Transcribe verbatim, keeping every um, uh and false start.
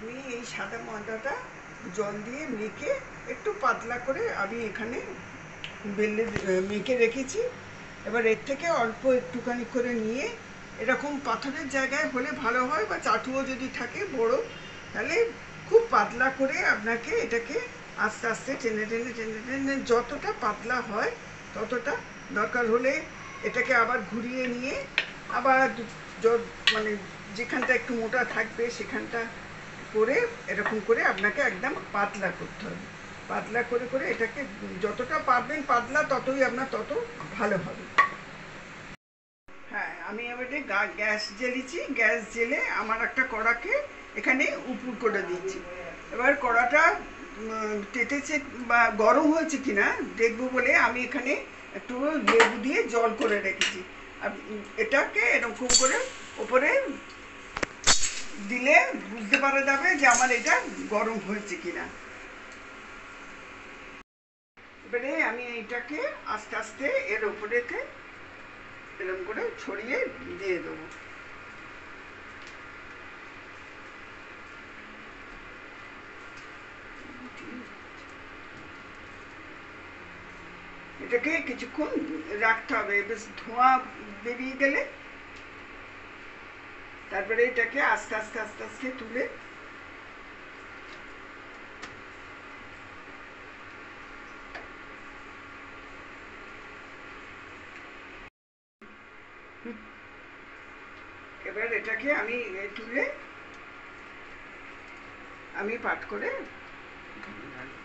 আমি এই সাদা ময়দাটা জল দিয়ে মেখে একটু পাতলা করে আমি এখানে বেলে মেখে রেখেছি। এবার এর থেকে অল্প একটুখানি করে নিয়ে এরকম পাথরের জায়গায় হলে ভালো হয়, বা চাটুও যদি থাকে বড়, তাহলে খুব পাতলা করে আপনাকে এটাকে আস্তে আস্তে টেনে টেনে টেনে টেনে যতটা পাতলা হয় ততটা, দরকার হলে এটাকে আবার ঘুরিয়ে নিয়ে আবার মানে যেখানটা একটু মোটা থাকবে সেখানটা করে এরকম করে আপনাকে একদম পাতলা করতে হবে। পাতলা করে করে এটাকে যতটা পারবেন পাতলা, ততই আপনার তত ভালো হবে। হ্যাঁ, আমি এবারে গ্যাস জ্বেলেছি। গ্যাস জেলে আমার একটা কড়াকে এখানে উপুর করে দিচ্ছি। এবার কড়াটা তেতেছে বা গরম হয়েছে কিনা দেখবো বলে আমি এখানে একটু লেবু দিয়ে জল করে রেখেছি। আর এটাকে এরকম করে ওপরে দিলে বুঝতে পারা যাবে যে আমার এটা গরম হয়েছে কিনা। এবারে আমি এইটাকে আস্তে আস্তে এর ওপরেতে এরকম করে ছড়িয়ে দিয়ে দেবো। এটাকে কিছুক্ষণ রাখতে হবে, বেশ ধোঁয়া বেরিয়ে গেলে তারপরে এটাকে আস্তে আস্তে আস্তে আস্তে তুলে এবার এটাকে আমি তুলে আমি পাট করে